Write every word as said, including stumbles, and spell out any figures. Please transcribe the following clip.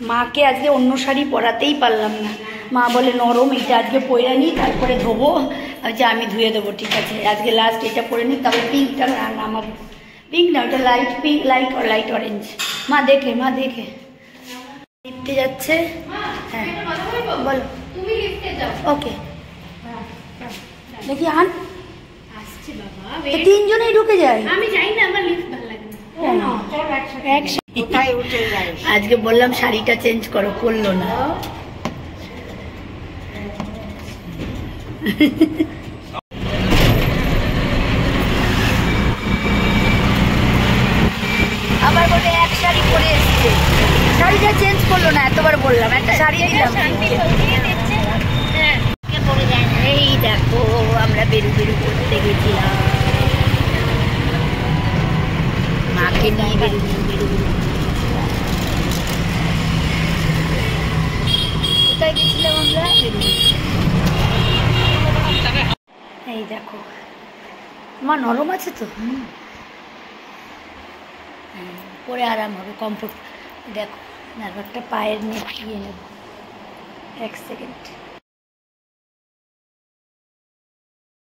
মাকে আজকে অন্য শাড়ি পরাতেই পারলাম না, মা বলে নরম, এটা আজকে পরে নিই তারপরে ধোবো। আচ্ছা আমি ধুয়ে দেবো, ঠিক আছে আজকে লাস্ট এটা পরে নিই, তারপরে পিঙ্কটা নামাবো। পিঙ্ক না, ওটা light pink, light light orange. মা দেখে মা দেখে লিফটে যাচ্ছে। হ্যাঁ বলো, তুমি লিফটে যাও। ওকে দেখি আন আসছে বাবা, তিনজনেই ঢুকে যায়। আমি যাই না, আমার লিফট ভালো লাগে না। আজকে বললাম শাড়িটা চেঞ্জ করো, করলো না। আবার বলে এক শাড়ি পরে এসছে, শাড়িটা চেঞ্জ করলো না। এতবার বললাম একটা শাড়ি দিলাম। এই দেখো আমরা বেরু বেরু করতে গেছিলাম, মাকে নিয়ে বেরু বেরু বেরু। কোথায় গেছিলাম আমরা? এই দেখো আমার নরম আছে তো, পরে আরাম হবে, কমফোর্ট। দেখো নার্ভারটা পায়ের নিয়ে নেব, এক সেকেন্ড।